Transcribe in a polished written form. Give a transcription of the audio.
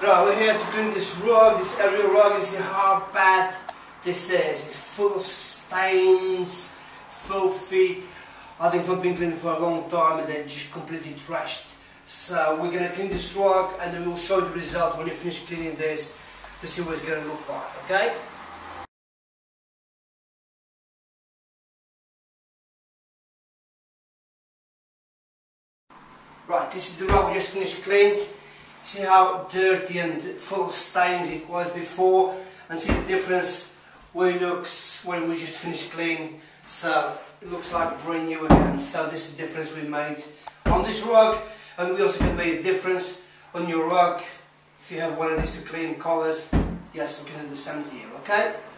Right, we're here to clean this rug, this area rug. You see how bad this is. It's full of stains, filthy. I think it's not been cleaned for a long time and they're just completely trashed. So we're going to clean this rug and then we'll show you the result when you finish cleaning this to see what it's going to look like, okay? Right, this is the rug we just finished cleaned. See how dirty and full of stains it was before, and see the difference where it looks when we just finished clean. So it looks like brand new again. So this is the difference we made on this rug, and we also can make a difference on your rug if you have one of these two clean colours. Yes, we can do the same to you, okay?